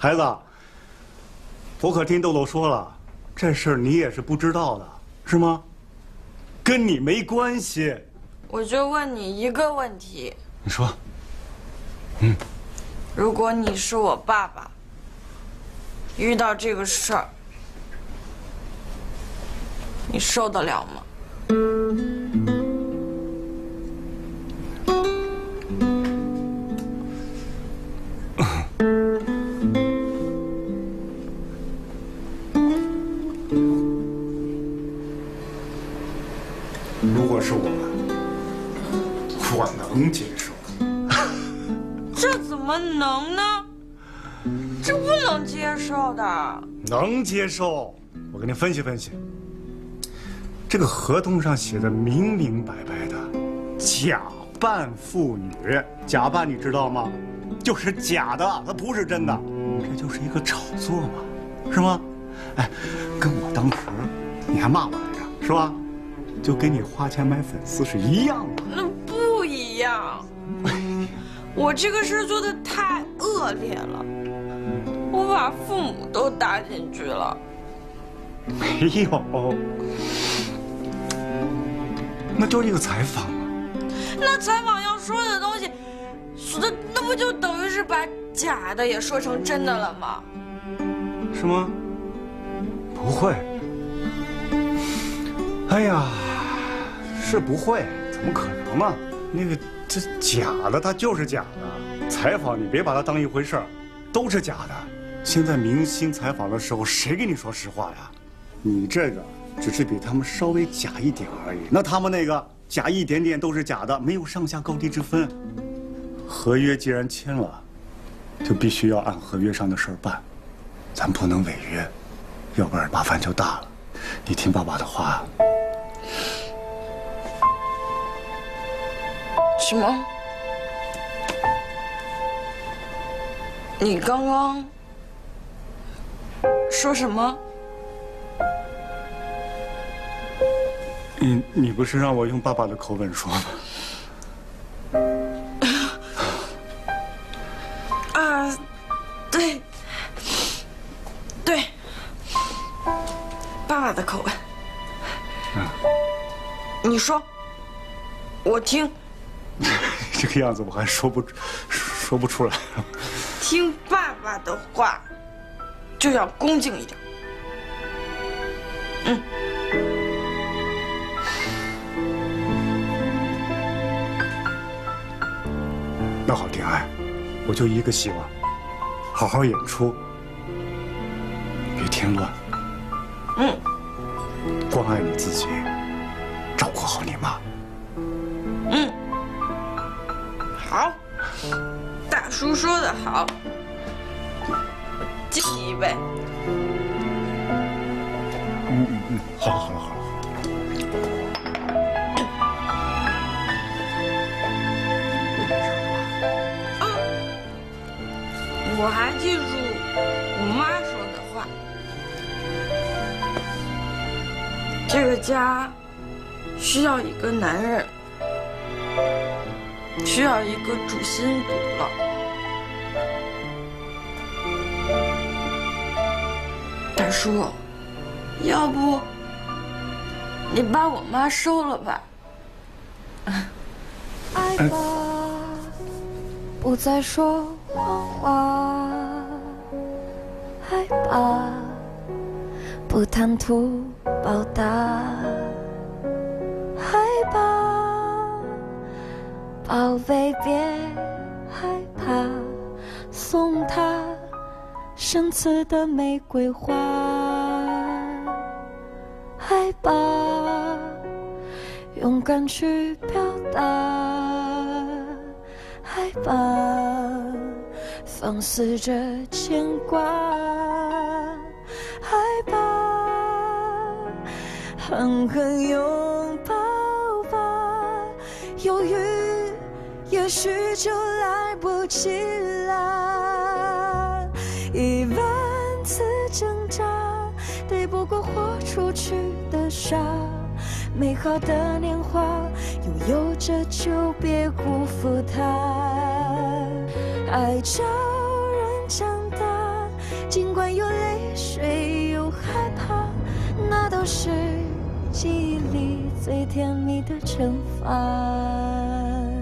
孩子，我可听豆豆说了，这事儿你也是不知道的，是吗？跟你没关系。 我就问你一个问题。 你说。 如果你是我爸爸，遇到这个事儿，你受得了吗？ 如果是我能接受。 这怎么能呢？这不能接受的。 能接受，我给你分析分析。这个合同上写的明明白白的，假扮妇女，假扮你知道吗？就是假的，它不是真的，这就是一个炒作嘛，是吗？哎，跟我当时你还骂我来着，是吧？就给你花钱买粉丝是一样的。 那不一样。我这个事做的太恶劣了，我把父母都搭进去了。 没有，那就是一个采访啊。 那采访要说的东西，那不就等于是把假的也说成真的了吗？ 是吗？不会。哎呀，是不会，怎么可能嘛？那个这假的，它就是假的。采访你别把它当一回事儿，都是假的。现在明星采访的时候，谁跟你说实话呀？你这个只是比他们稍微假一点而已。那他们那个假一点点都是假的，没有上下高低之分。合约既然签了，就必须要按合约上的事儿办，咱不能违约，要不然麻烦就大了。你听爸爸的话。 什么？你刚刚说什么？ 你不是让我用爸爸的口吻说吗？ 啊，对，对，爸爸的口吻。你说，我听。 这个样子我还说不出来。 听爸爸的话，就要恭敬一点。 那好，天爱，我就一个希望，好好演出，别添乱。关爱你自己，照顾好你妈。 好，大叔说的好，敬你一杯。 好了好了好了。 我还记住我妈说的话，这个家需要一个男人，需要一个主心骨了。大叔，要不你把我妈收了吧？ 爱吧，不再说谎话，爱吧，不贪图报答，爱吧，宝贝别害怕，送她深刺的玫瑰花，爱吧，勇敢去表达，爱吧，放肆着牵挂，爱吧，狠狠拥抱吧，犹豫也许就来不及了，一万次挣扎抵不过豁出去的傻，美好的年华拥有着就别辜负它，爱叫人长大， 尽管有泪水，有害怕，那都是记忆里最甜蜜的惩罚。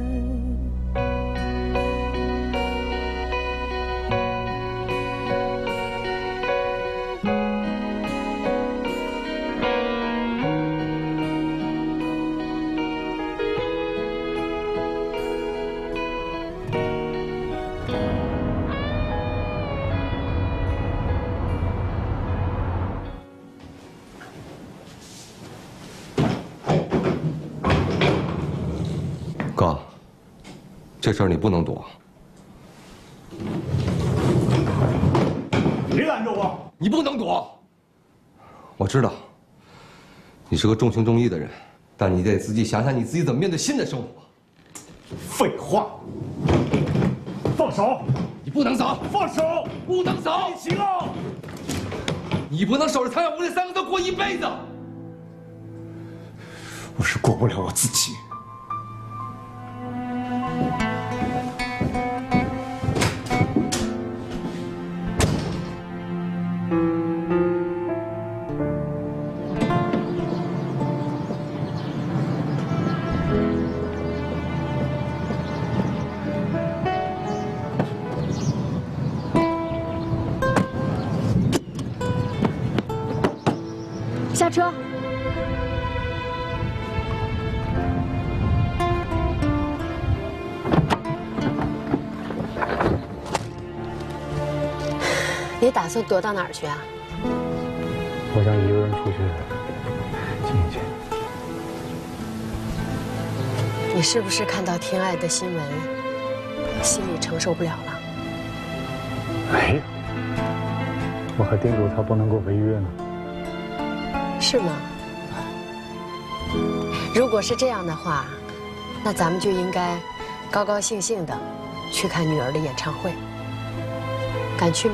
哥，这事儿你不能躲。 别拦着我！ 你不能躲。我知道，你是个重情重义的人，但你得仔细想想你自己怎么面对新的生活。 废话！放手！ 你不能走！ 放手！ 不能走！ 你行啊！ 你不能守着“残垣不这3个字过一辈子。 我是过不了我自己。 下车。 你打算躲到哪儿去啊？ 我想一个人出去静一静。 你是不是看到天爱的新闻，心里承受不了了？ 没有，我还叮嘱他不能够违约呢。 是吗？如果是这样的话，那咱们就应该高高兴兴的去看女儿的演唱会。敢去吗？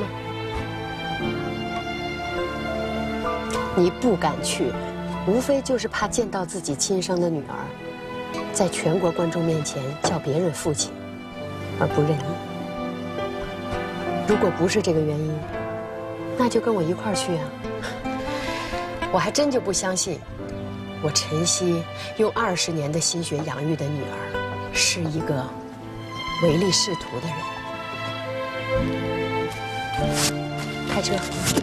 你不敢去，无非就是怕见到自己亲生的女儿，在全国观众面前叫别人父亲，而不认你。如果不是这个原因，那就跟我一块儿去啊！我还真就不相信，我晨曦用20年的心血养育的女儿，是一个唯利是图的人。开车。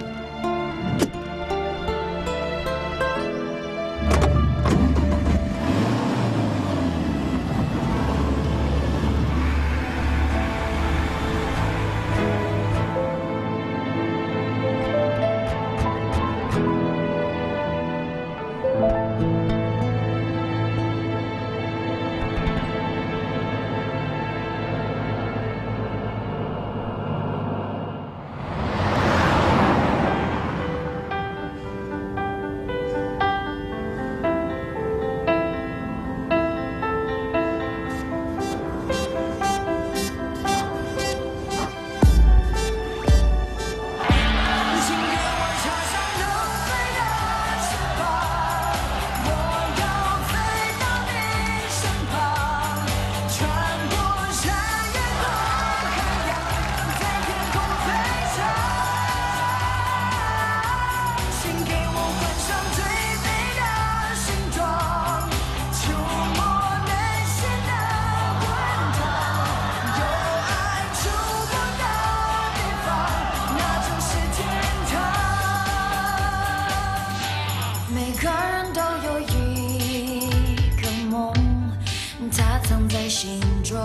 心中，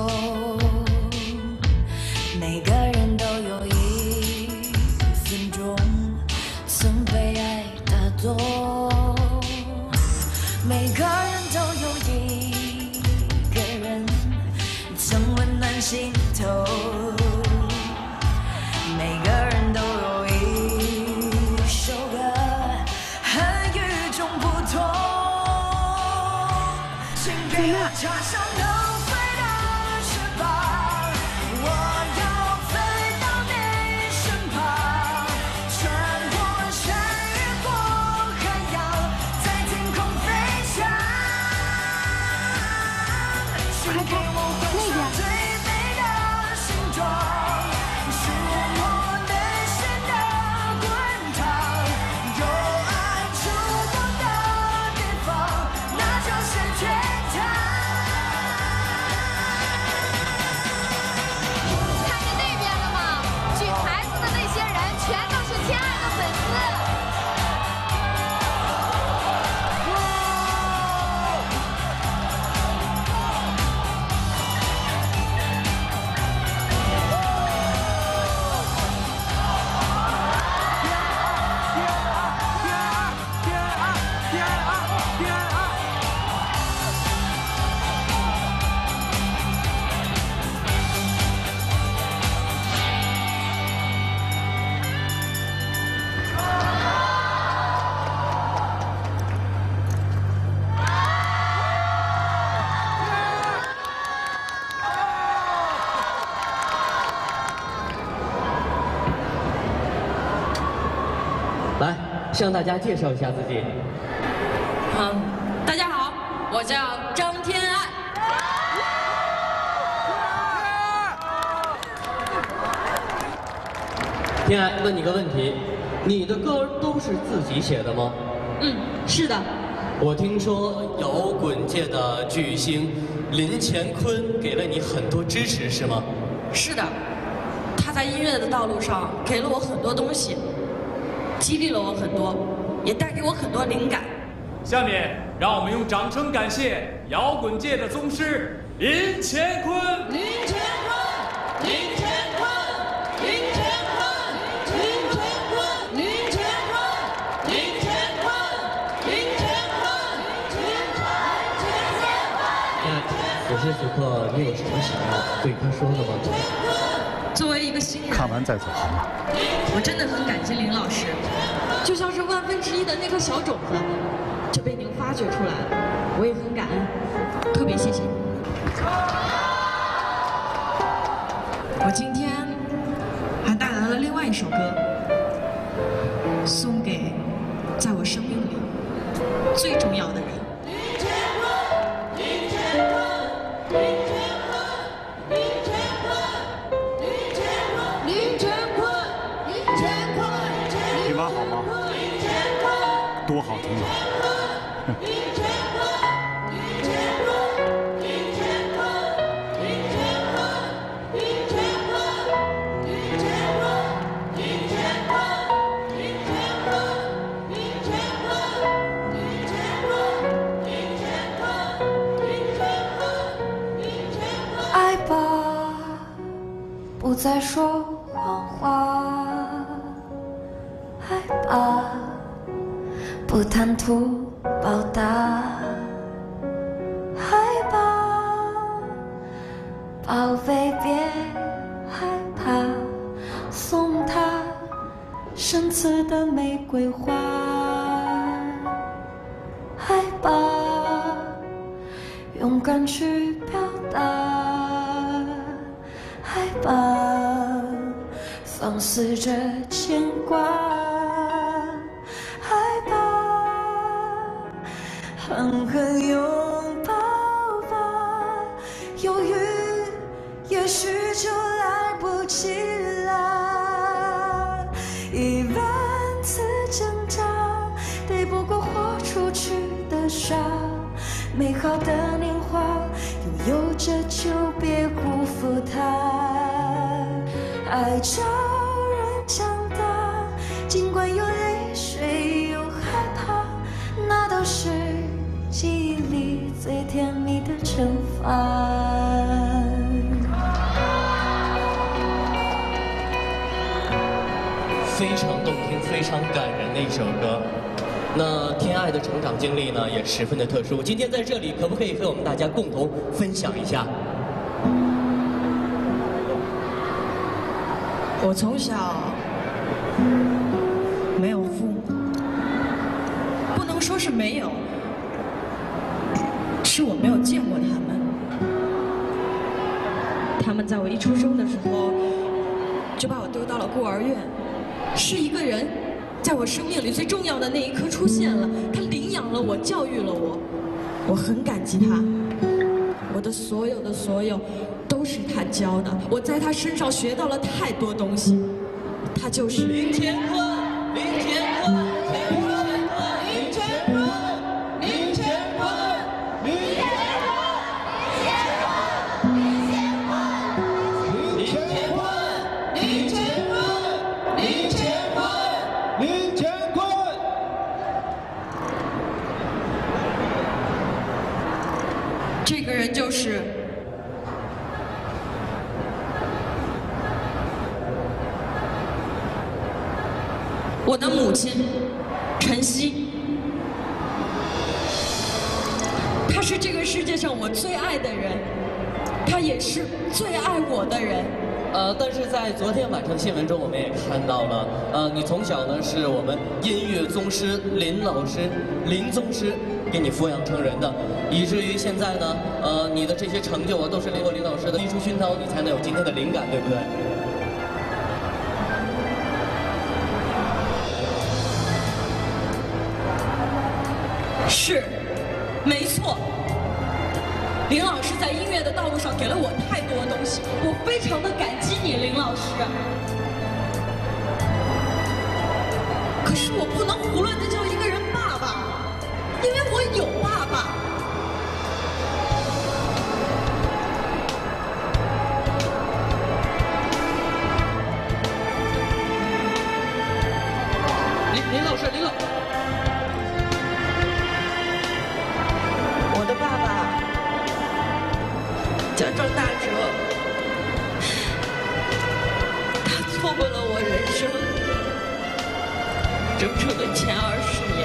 每个人都有一分钟曾被爱打动，每个人都有一个人曾温暖心头，每个人都有一首歌很与众不同，请给我插上能飞的翅膀，我要飞到你身旁，穿过山越过海洋，在天空飞翔，请给我换上最美的形状，是我内心的向大家介绍一下自己。 大家好，我叫张天爱。 天爱，问你个问题，你的歌都是自己写的吗？ 是的。 我听说摇滚界的巨星林乾坤给了你很多支持，是吗？ 是的，他在音乐的道路上给了我很多东西，激励了我很多，也带给我很多灵感。 下面让我们用掌声感谢摇滚界的宗师林乾坤。 林乾坤，林乾坤，林乾坤，林乾坤，林乾坤，林乾坤，林乾坤， 此时此刻，你有什么想要对他说的吗？ 作为一个新人， 看完再走好吗？ 我真的很感激林老师，就像是1/1000的那颗小种子，就被您发掘出来了，我也很感恩，特别谢谢你。我今天还带来了另外一首歌，送给在我生命里最重要的人。 听完好吗？多好听啊！ 爱吧，不再说谎话，爱吧，不贪图报答，爱吧，宝贝别害怕，送他深刺的玫瑰花，爱吧，勇敢去表达，爱吧，放肆着牵挂，爱吧，狠狠拥抱吧，犹豫也许就来不及了，一万次挣扎，抵不过豁出去的傻，美好的年华拥有着就别辜负它，爱叫人长大，尽管有泪水有害怕，那都是记忆里最甜蜜的惩罚。 非常动听、非常感人的一首歌。那天爱的成长经历呢，也十分的特殊。今天在这里，可不可以和我们大家共同分享一下？ 我从小没有父母，不能说是没有，是我没有见过他们。他们在我一出生的时候就把我丢到了孤儿院，是一个人在我生命里最重要的那一刻出现了，他领养了我，教育了我，我很感激他。我的所有的所有都是他教的，我在他身上学到了太多东西。他就是林乾坤，林乾坤，林乾坤，林乾坤，林乾坤，林乾坤，林乾坤，林乾坤，林乾坤。 这个人就是我的母亲陈曦，她是这个世界上我最爱的人，她也是最爱我的人。 但是在昨天晚上的新闻中，我们也看到了，你从小呢是我们音乐宗师林老师、林宗师给你抚养成人的，以至于现在呢，你的这些成就啊，都是经过林老师的艺术熏陶，你才能有今天的灵感，对不对？ 是，没错。林老师在音乐的道路上给了我太多东西，我非常的感激你，林老师。可是我不能胡乱的叫一个人爸爸，因为我有爸爸。 林老师， 我的爸爸叫郑大哲，他错过了我人生整整的前20年，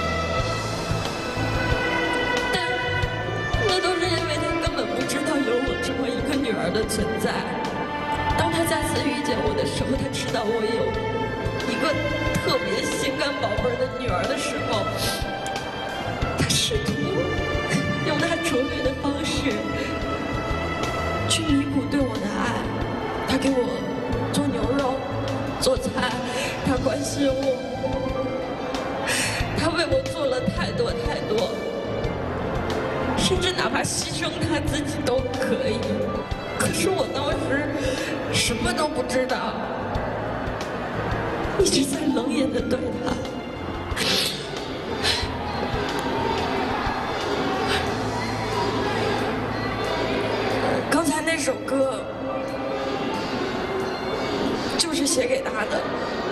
但那都是因为他根本不知道有我这么一个女儿的存在。当他再次遇见我的时候，他知道我有一个特别心肝宝贝的女儿的时候，他试图用他拙劣的方式去弥补对我的爱。他给我做牛肉、做菜，他关心我，他为我做了太多太多，甚至哪怕牺牲他自己都可以。可是我当时什么都不知道，一直在冷眼的对他。刚才那首歌就是写给他的，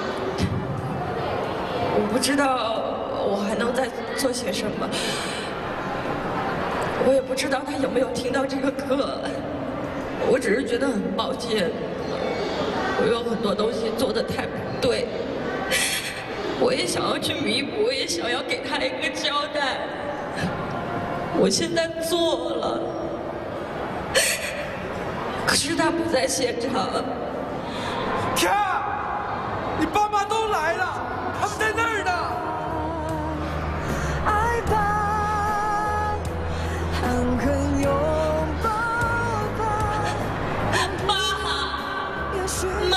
我不知道我还能再做些什么，我也不知道他有没有听到这个歌，我只是觉得很抱歉，我有很多东西做得太不对，我也想要去弥补，我也想要给他一个交代，我现在做了，可是他不在现场。 天，你爸妈都来了，他们在那儿呢。 爱吧，狠狠拥抱吧。 妈，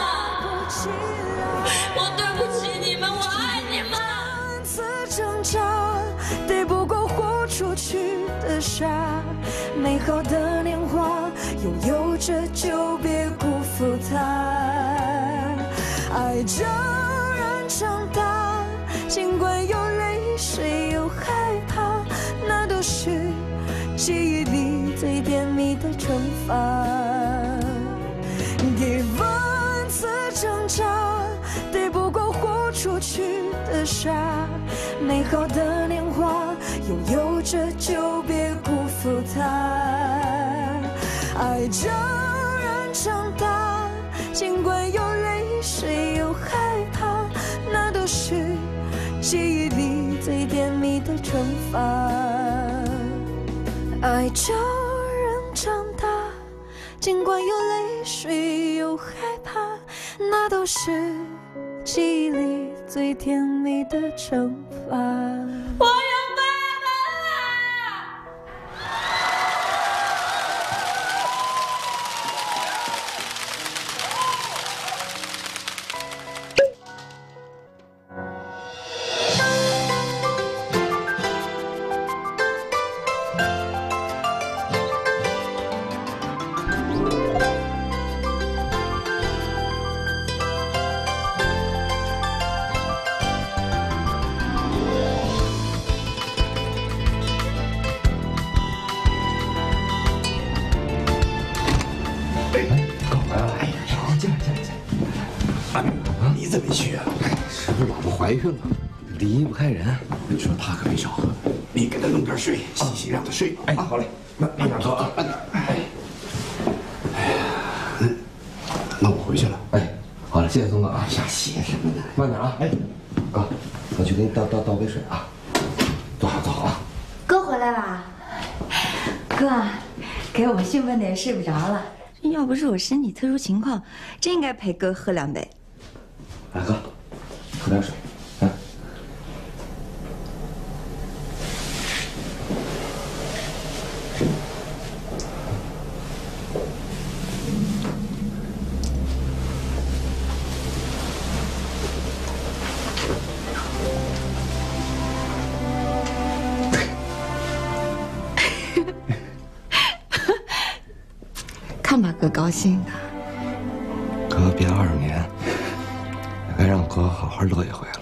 我对不起你们，我爱你们。 万次挣扎，抵不过豁出去的傻。美好的年华，拥有着就别辜负它。爱就让长大，尽管有泪水有害怕，那都是记忆里最甜蜜的惩罚。给万次挣扎，抵不过豁出去的傻。美好的年华，拥有着就别辜负它。爱就让长大，尽管有泪水有害怕，那都是记忆里最甜蜜的惩罚。爱就让长大，尽管有泪水有害怕，那都是记忆里最甜蜜的惩罚。 我有爸爸啦！ 你怎么没去啊？ 是不是老婆怀孕了，离不开人？ 你说他可没少喝，你给他弄点水，洗洗让他睡。 哎，好嘞，慢点喝啊，慢点。 那我回去了。 哎，好了，谢谢松哥啊。 呀，谢什么呢？ 慢点啊。哎，哥，我去给你倒杯水啊。坐好，坐好啊。 哥回来啦。哥啊，给我兴奋的也睡不着了。要不是我身体特殊情况，真应该陪哥喝2杯。 来，哥，喝点水。啊。 看把哥高兴的。 哥别20年，也该让哥好好乐一回了。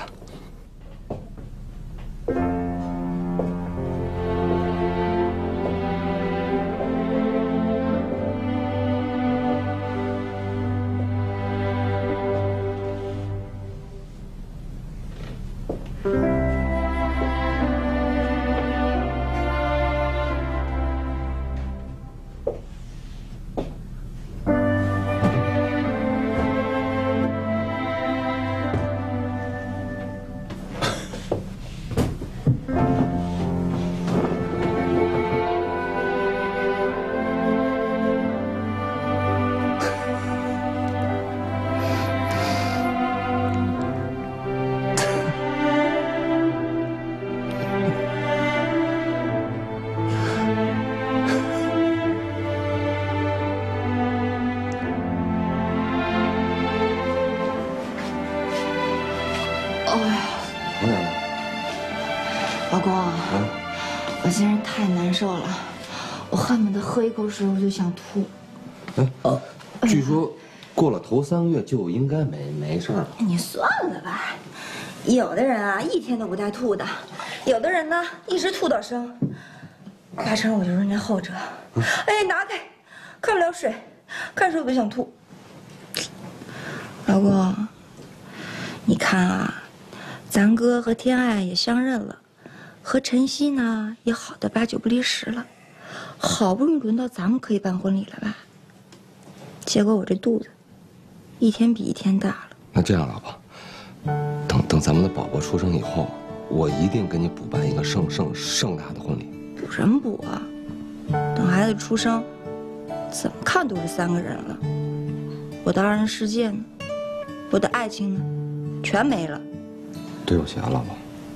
老公，我今天太难受了，我恨不得喝一口水我就想吐。 据说过了头3个月就应该没事了。 你算了吧，有的人啊1天都不带吐的，有的人呢一直吐到生。八成我就是那后者。哎，拿开，看不了水，看水我就想吐。老公，你看啊，咱哥和天爱也相认了。和晨曦呢也好的8、9不离10了，好不容易轮到咱们可以办婚礼了吧？结果我这肚子，1天比1天大了。 那这样，老婆，等咱们的宝宝出生以后，我一定给你补办一个盛大的婚礼。 补什么补啊？等孩子出生，怎么看都是3个人了。我的2人世界呢？我的爱情呢？全没了。 对不起啊，老婆。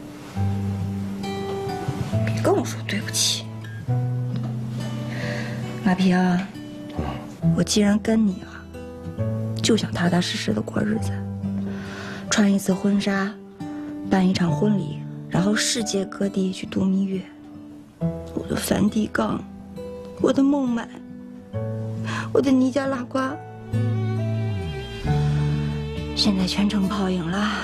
跟我说对不起，马平，我既然跟你了，就想踏踏实实的过日子，穿一次婚纱，办一场婚礼，然后世界各地去度蜜月。我的梵蒂冈，我的孟买，我的尼加拉瓜，现在全成泡影了。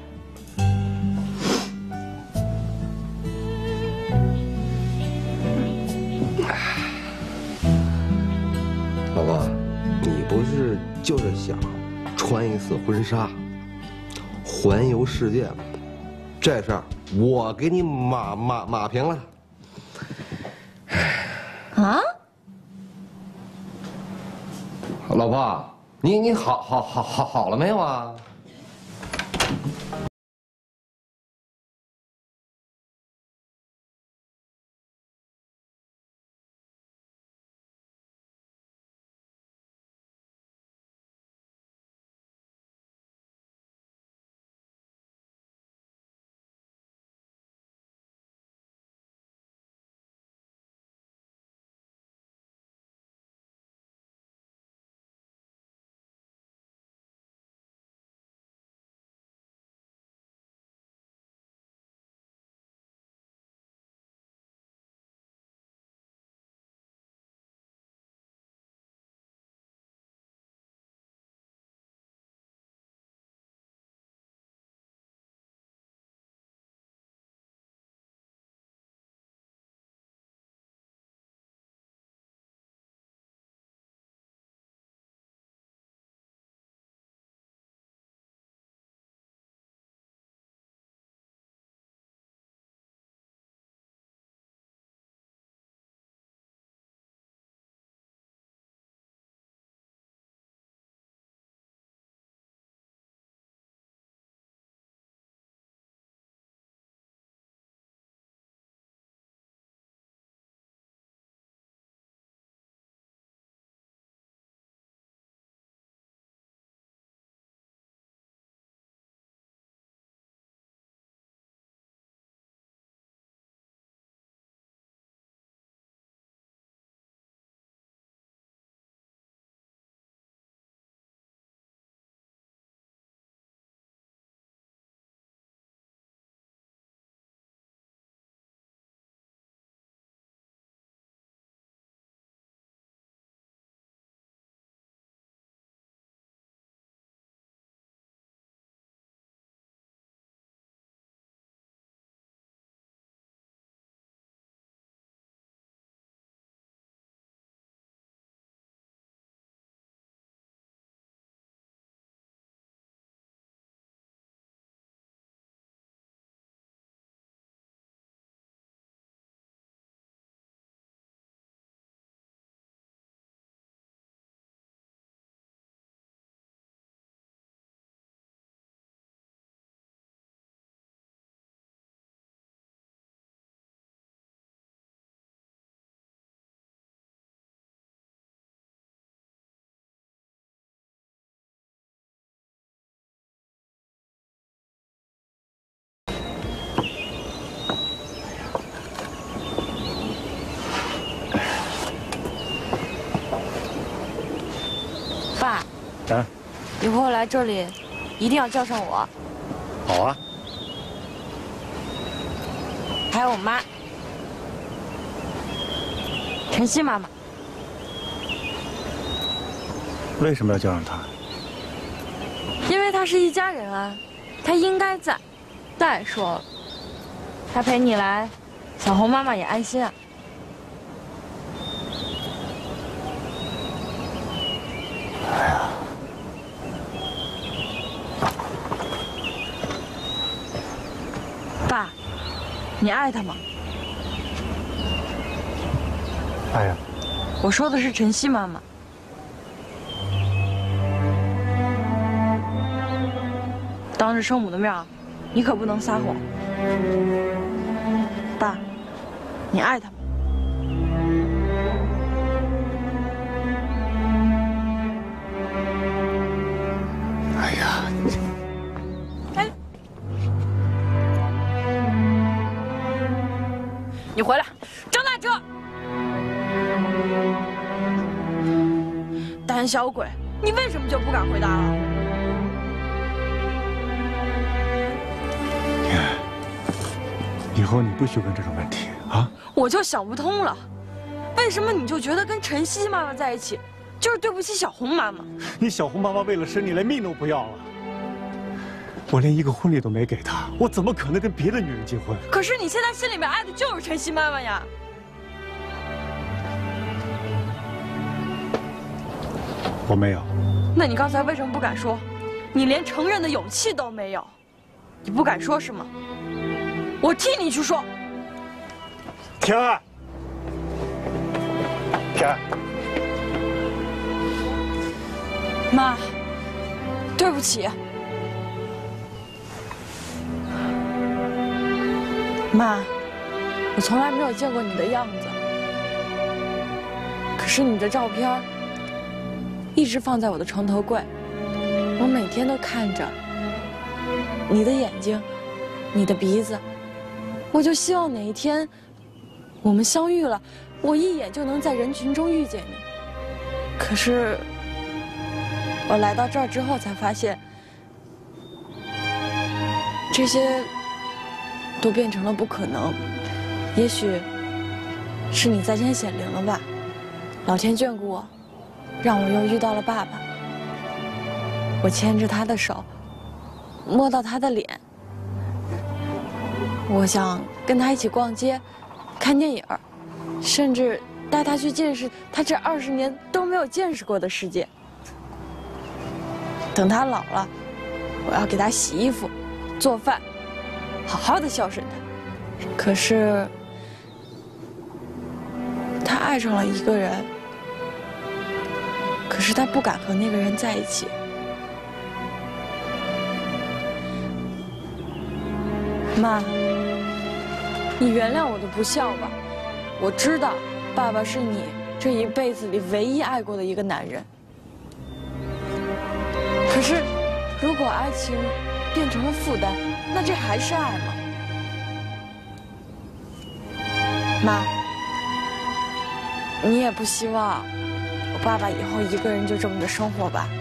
老婆，你不是就是想穿一次婚纱，环游世界吗？这事儿我给你码平了。 啊？ 老婆，你好了没有啊？ 爸， 啊， 以后来这里一定要叫上我。 好啊。 还有我妈，晨曦妈妈。 为什么要叫上她？ 因为她是一家人啊，她应该在。再说了，她陪你来，小红妈妈也安心啊。 哎呀， 爸，你爱她吗？ 哎呀， 我说的是晨曦妈妈。当着生母的面，你可不能撒谎。爸，你爱她吗？ 哎呀， 哎，你回来，张大哲！胆小鬼，你为什么就不敢回答了？ 以后你不许问这种问题啊！ 我就想不通了，为什么你就觉得跟晨曦妈妈在一起，就是对不起小红妈妈？ 你小红妈妈为了生你，连命都不要了。我连一个婚礼都没给她，我怎么可能跟别的女人结婚？ 可是你现在心里面爱的就是晨曦妈妈呀！ 我没有。 那你刚才为什么不敢说？你连承认的勇气都没有，你不敢说是吗？我替你去说。 田儿，田儿， 妈，对不起。妈，我从来没有见过你的样子，可是你的照片一直放在我的床头柜，我每天都看着你的眼睛，你的鼻子。我就希望哪一天我们相遇了，我一眼就能在人群中遇见你。可是我来到这儿之后才发现，这些都变成了不可能。也许是你在天显灵了吧，老天眷顾我，让我又遇到了爸爸。我牵着他的手，摸到他的脸。我想跟他一起逛街、看电影，甚至带他去见识他这20年都没有见识过的世界。等他老了，我要给他洗衣服、做饭，好好的孝顺他。可是，他爱上了一个人，可是他不敢和那个人在一起。妈，你原谅我的不孝吧。我知道，爸爸是你这一辈子里唯一爱过的一个男人。可是，如果爱情变成了负担，那这还是爱吗？妈，你也不希望我爸爸以后一个人就这么的生活吧？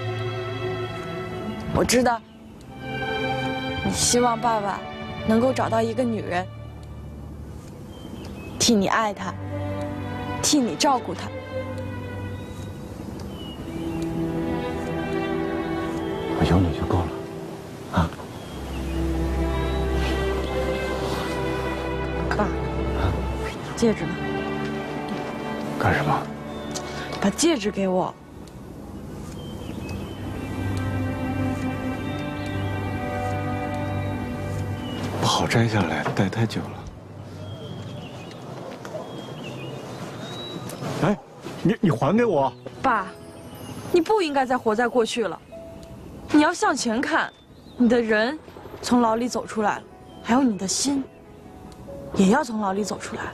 我知道，你希望爸爸能够找到一个女人，替你爱他，替你照顾他。 我有你就够了，啊！ 爸，戒指呢？ 干什么？ 把戒指给我。 不好摘下来，戴太久了。哎，你还给我！ 爸，你不应该再活在过去了，你要向前看。你的人从牢里走出来了，还有你的心，也要从牢里走出来。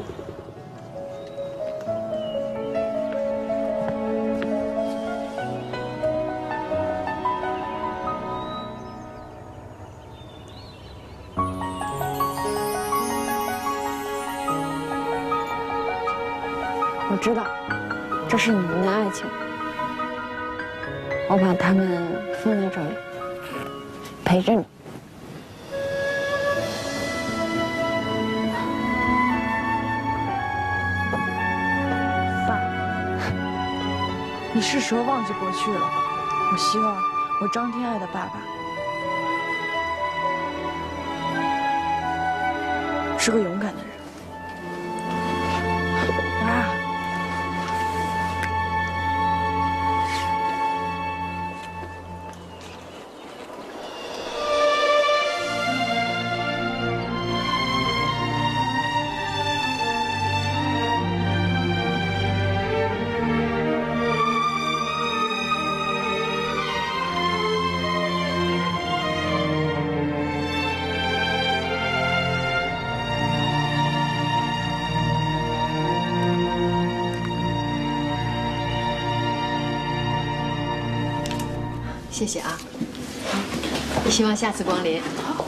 我知道，这是你们的爱情。 我把他们放在这里，陪着你。爸，你是时候忘记过去了。我希望我张天爱的爸爸是个勇敢的人。爸。 谢谢啊，希望下次光临。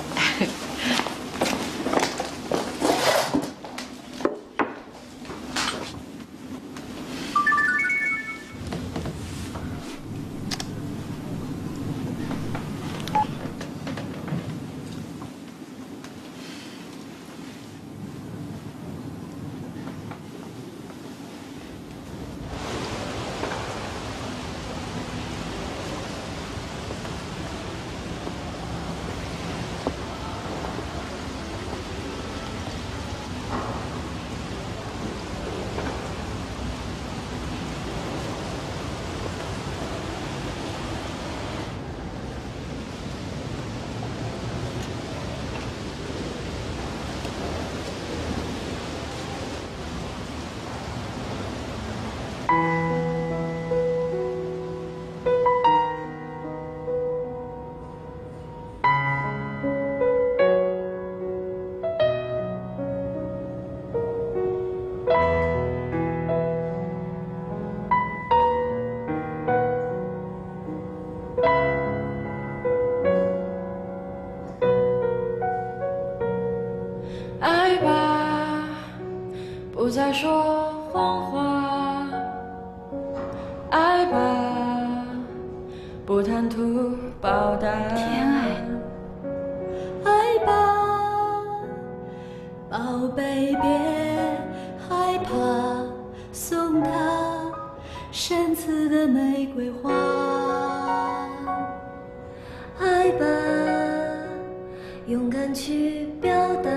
爱吧，不再说谎话。爱吧，不贪图报答。 天爱，爱吧，宝贝别害怕，送他深刺的玫瑰花。爱吧，勇敢去表达。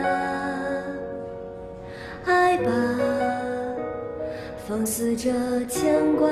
爱吧，放肆着牵挂。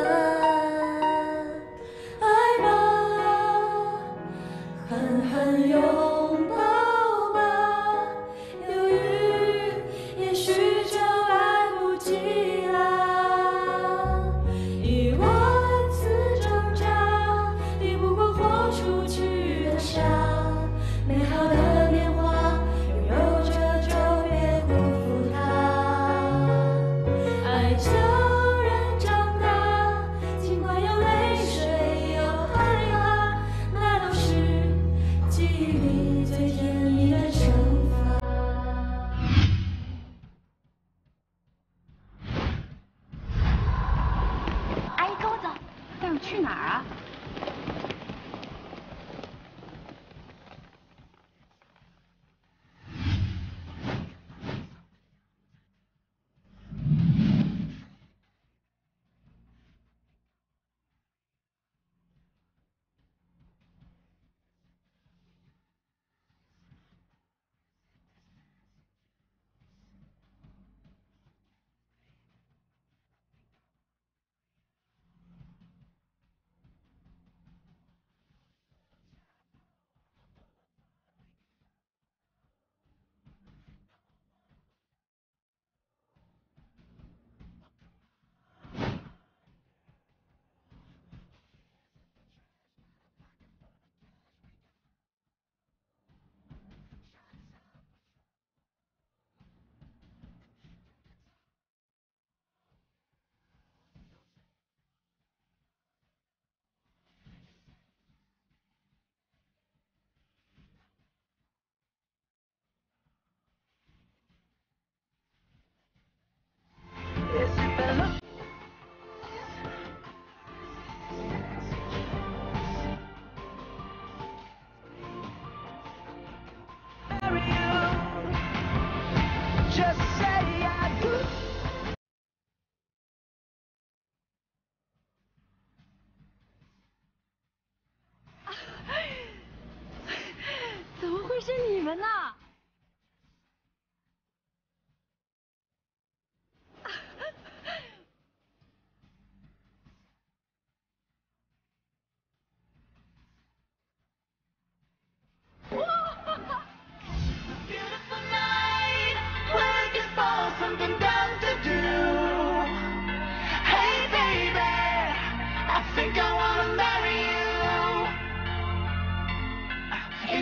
爱吧，狠狠拥抱吧，犹豫也许就来不及啦。1万次挣扎，抵不过豁出去的傻。美好的年华，拥有着就别辜负它。爱叫人长大，尽管有泪水，有害怕，那都是记忆里最甜蜜的惩罚。 阿姨，跟我走，带我去哪儿啊？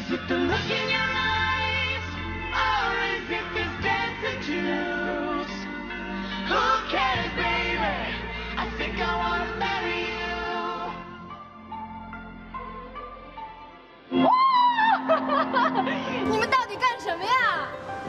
Is it the look in your eyes? Or is it this dance that you lose? Who cares, baby? I think I wanna marry you. 你们到底干什么呀？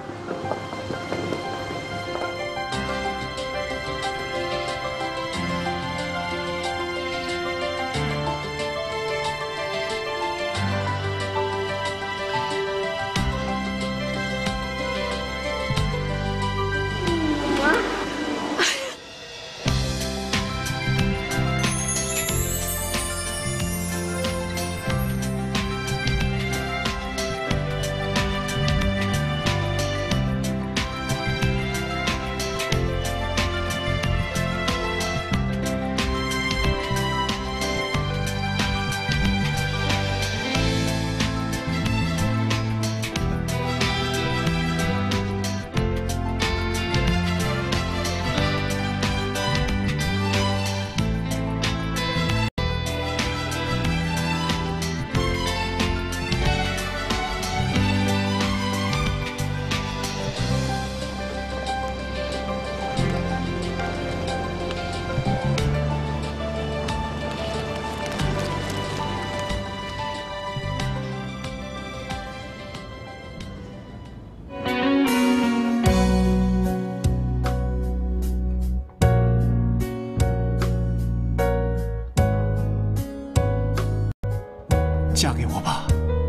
嫁给我吧。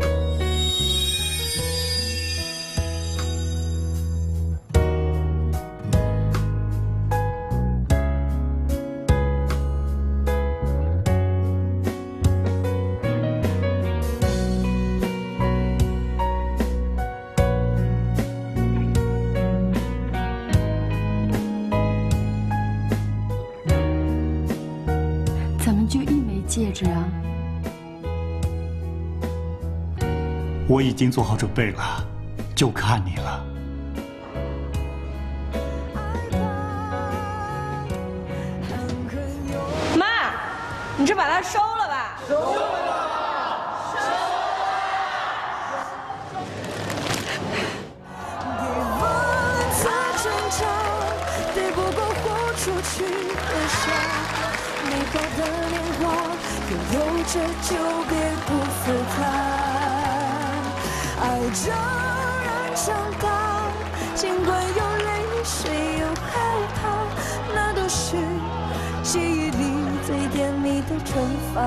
怎么就一枚戒指啊？ 我已经做好准备了，就看你了。 妈，你这把它收了吧。收了。 抵不过豁出去的傻，美好的年华拥有着就别辜负它。 爱就让长大，尽管有泪水有害怕，那都是记忆里最甜蜜的惩罚。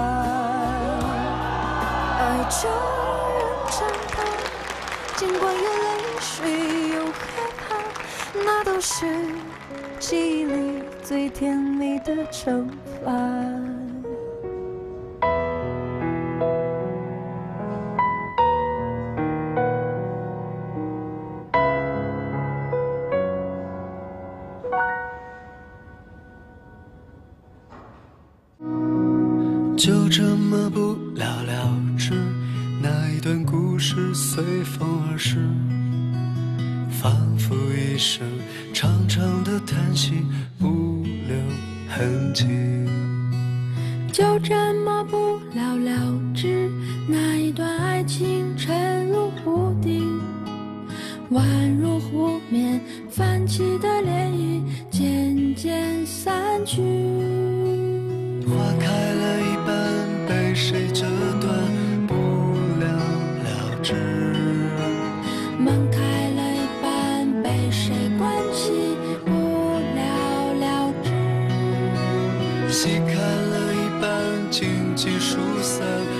爱就让长大，尽管有泪水有害怕，那都是记忆里最甜蜜的惩罚。 就这么不了了之，那一段故事随风而逝，仿佛一声长长的叹息，不留痕迹。 就这么不了了之，那一段爱情沉入湖底，宛如湖面泛起的涟漪，渐渐散去。 花开了一半，被谁折断，不了了之。 门开了一半，被谁关起，不了了之。 戏看了一半，荆棘疏散。